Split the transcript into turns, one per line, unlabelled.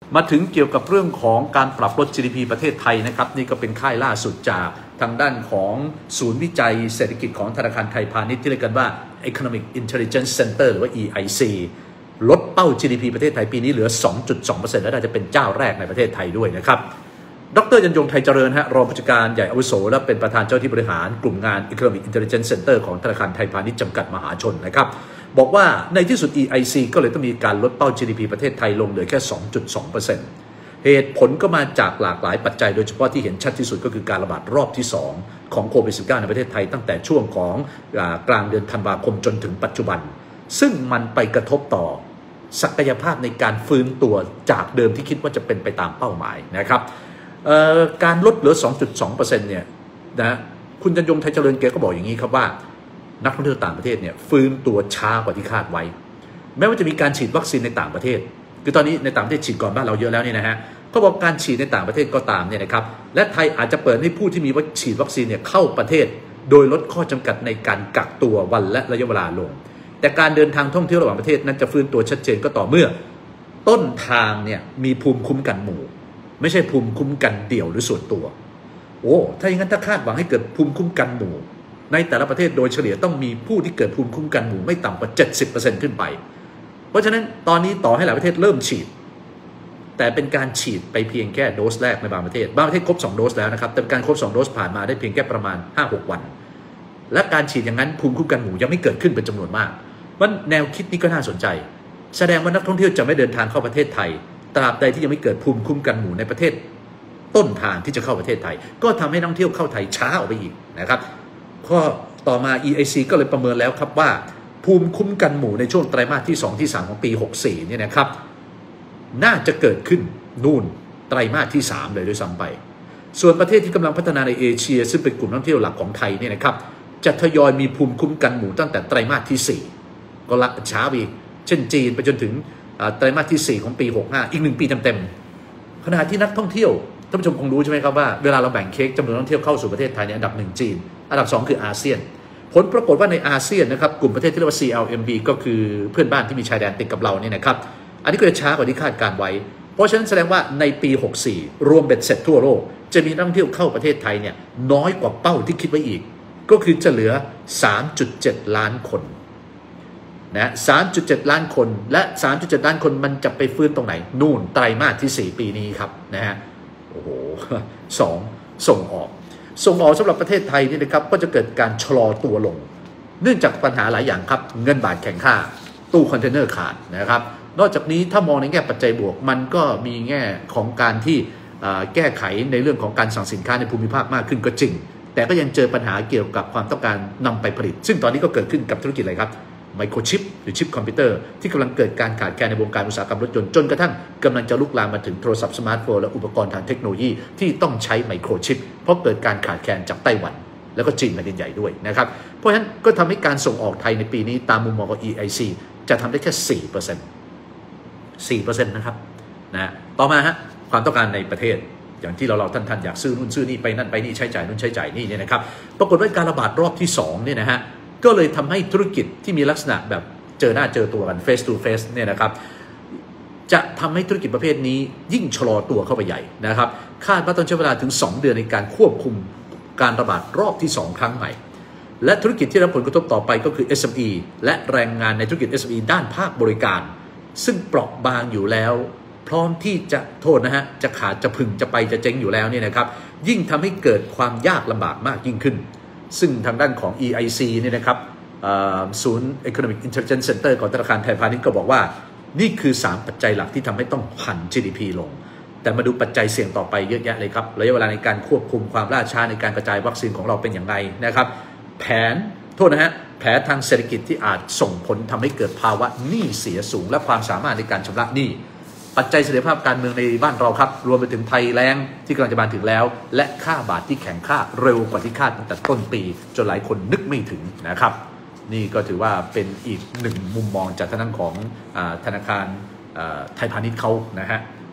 มาถึงเกี่ยวกับเรื่องของการปรับลด GDP ประเทศไทยนะครับนี่ก็เป็นค่ายล่าสุดจากทางด้านของศูนย์วิจัยเศรษฐกิจของธนาคารไทยพาณิชย์ที่เรียกกันว่า Economic Intelligence Center หรือว่า EIC ลดเป้า GDP ประเทศไทยปีนี้เหลือ 2.2% และน่าจะเป็นเจ้าแรกในประเทศไทยด้วยนะครับดร.ยันยงไทยเจริญรองผู้จัดการใหญ่อาวุโสและเป็นประธานเจ้าที่บริหารกลุ่มงาน Economic Intelligence Center ของธนาคารไทยพาณิชย์จำกัดมหาชนนะครับบอกว่าในที่สุด EIC ก็เลยต้องมีการลดเป้า GDP ประเทศไทยลงเหลือแค่ 2.2%เหตุผลก็มาจากหลากหลายปัจจัยโดยเฉพาะที่เห็นชัดที่สุดก็คือการระบาดรอบที่2ของโควิด -19 ในประเทศไทยตั้งแต่ช่วงของกลางเดือนธันวาคมจนถึงปัจจุบันซึ่งมันไปกระทบต่อศักยภาพในการฟื้นตัวจากเดิมที่คิดว่าจะเป็นไปตามเป้าหมายนะครับการลดเหลือ 2.2% เนี่ยนะคุณยันยงไทยเจริญแกก็บอกอย่างนี้ครับว่านักท่องเที่ยวต่างประเทศเนี่ยฟื้นตัวช้ากว่าที่คาดไว้แม้ว่าจะมีการฉีดวัคซีนในต่างประเทศคือตอนนี้ในต่างประเทศฉีดก่อนบ้านเราเยอะแล้วเนี่ยนะฮะเขาบอกการฉีดในต่างประเทศก็ตามเนี่ยนะครับและไทยอาจจะเปิดให้ผู้ที่มีฉีดวัคซีนเนี่ยเข้าประเทศโดยลดข้อจำกัดในการกักตัววันและระยะเวลาลงแต่การเดินทางท่องเที่ยวระหว่างประเทศนั้นจะฟื้นตัวชัดเจนก็ต่อเมื่อต้นทางเนี่ยมีภูมิคุ้มกันหมู่ไม่ใช่ภูมิคุ้มกันเดี่ยวหรือส่วนตัวโอ้ถ้าอย่างนั้นถ้าคาดหวังให้เกิดภูมิคุ้มกันหมู่ในแต่ละประเทศโดยเฉลี่ยต้องมีผู้ที่เกิดภูมิคุ้มกันหมู่ไม่ต่ำกว่า 70% ขึ้นไปเพราะฉะนั้นตอนนี้ต่อให้หลายประเทศเริ่มฉีดแต่เป็นการฉีดไปเพียงแค่โดสแรกในบางประเทศครบ2โดสแล้วนะครับแต่การครบ2โดสผ่านมาได้เพียงแค่ประมาณ 5-6 วันและการฉีดอย่างนั้นภูมิคุ้มกันหมู่ยังไม่เกิดขึ้นเป็นจำนวนมากมันแนวคิดนี้ก็น่าสนใจแสดงว่านักท่องเที่ยวจะไม่เดินทางเข้าประเทศไทยตราบใดที่ยังไม่เกิดภูมิคุ้มกันหมู่ในประเทศต้นทางที่จะเข้าประเทศไทยก็ทำให้นักท่องเที่ยวเข้าไทยช้าออกไปอีกนะครับข้อต่อมา EIC ก็เลยประเมินแล้วครับว่าภูมิคุ้มกันหมู่ในช่วงไตรมาสที่2ที่3ของปี64เนี่ยนะครับน่าจะเกิดขึ้นนู่นไตรมาสที่3เลยด้วยซ้ำไปส่วนประเทศที่กำลังพัฒนาในเอเชียซึ่งเป็นกลุ่มนักท่องเที่ยวหลักของไทยเนี่ยนะครับจะทยอยมีภูมิคุ้มกันหมู่ตั้งแต่ไตรมาสที่4ก็ละช้าไปเช่นจีนไปจนถึงไตรมาสที่4ของปี65อีก1ปีเต็มๆขณะที่นักท่องเที่ยวท่านผู้ชมคงรู้ใช่ไหมครับว่าเวลาเราแบ่งเค้กจำนวนนักท่องเที่ยวเข้าสู่ประเทศไทยเนี่ยอันดับ1จีนอันดับ2คืออาเซียนผลปรากฏว่าในอาเซียนนะครับกลุ่มประเทศที่เรียกว่า CLMV ก็คือเพื่อนบ้านที่มีชายแดนติดกับเราเนี่ยนะครับอันนี้ก็จะช้ากว่าที่คาดการไว้เพราะฉะนั้นแสดงว่าในปี64รวมเบ็ดเสร็จทั่วโลกจะมีนักท่องเที่ยวเข้าประเทศไทยเนี่ยน้อยกว่าเป้าที่คิดไว้อีกก็คือจะเหลือ 3.7 ล้านคนนะ 3.7 ล้านคนและ 3.7 ล้านคนมันจะไปฟื้นตรงไหนนู่นไตรมาสที่4ปีนี้ครับนะฮะโอ้โหส่งออกสำหรับประเทศไทยนี่นะครับก็จะเกิดการชะลอตัวลงเนื่องจากปัญหาหลายอย่างครับเงินบาทแข็งค่าตู้คอนเทนเนอร์ขาดนะครับนอกจากนี้ถ้ามองในแง่ปัจจัยบวกมันก็มีแง่ของการที่แก้ไขในเรื่องของการสั่งสินค้าในภูมิภาคมากขึ้นก็จริงแต่ก็ยังเจอปัญหาเกี่ยวกับความต้องการนำไปผลิตซึ่งตอนนี้ก็เกิดขึ้นกับธุรกิจอะไรครับไมโครชิปหรือชิปคอมพิวเตอร์ที่กำลังเกิดการขาดแคลนในวงการอุตสาหกรรมรถยนต์จนกระทั่งกำลังจะลุกลามมาถึงโทรศัพท์สมาร์ทโฟนและอุปกรณ์ทางเทคโนโลยีที่ต้องใช้ไมโครชิปเพราะเกิดการขาดแคลนจากไต้หวันแล้วก็จีนแผ่นดินใหญ่ด้วยนะครับเพราะฉะนั้นก็ทำให้การส่งออกไทยในปีนี้ตามมุมมองของ EIC จะทำได้แค่ 4% นะครับนะต่อมาฮะความต้องการในประเทศอย่างที่เราท่านอยากซื้อนู่นซื้อนี่ไปนั่นไปนี่ใช้จ่ายนู่นใช้จ่ายนี่เนี่ยนะครับปรากฏว่าการระบาดรอบที่2เนี่ยนะฮะก็เลยทำให้ธุรกิจที่มีลักษณะแบบเจอหน้าเจอตัวกัน face to face เนี่ยนะครับจะทำให้ธุรกิจประเภทนี้ยิ่งชะลอตัวเข้าไปใหญ่นะครับคาดว่าต้องใช้เวลาถึง2เดือนในการควบคุมการระบาดรอบที่2ครั้งใหม่และธุรกิจที่รับผลกระทบต่อไปก็คือ SME และแรงงานในธุรกิจ SME ด้านภาคบริการซึ่งเปราะบางอยู่แล้วพร้อมที่จะโทษนะฮะจะขาดจะพึงจะไปจะเจ๊งอยู่แล้วเนี่ยนะครับยิ่งทำให้เกิดความยากลำบากมากยิ่งขึ้นซึ่งทางด้านของ EIC เนี่ยนะครับศูนย์ Economic Intelligence Center ของธนาคารไทยพาณิชย์ก็บอกว่านี่คือ3ปัจจัยหลักที่ทำให้ต้องผัน GDP ลงแต่มาดูปัจจัยเสี่ยงต่อไปเยอะแยะเลยครับระยะเวลาในการควบคุมความล่าช้าในการกระจายวัคซีนของเราเป็นอย่างไรนะครับแผนทางเศรษฐกิจที่อาจส่งผลทำให้เกิดภาวะหนี้เสียสูงและความสามารถในการชำระหนี้ปัจจัยเสถียรภาพการเมืองในบ้านเราครับรวมไปถึงภัยแล้งที่กำลังจะมาถึงแล้วและค่าบาทที่แข็งค่าเร็วกว่าที่คาดตั้งแต่ต้นปีจนหลายคนนึกไม่ถึงนะครับนี่ก็ถือว่าเป็นอีกหนึ่งมุมมองจากทางด้านของธนาคารไทยพาณิชย์เขานะฮะ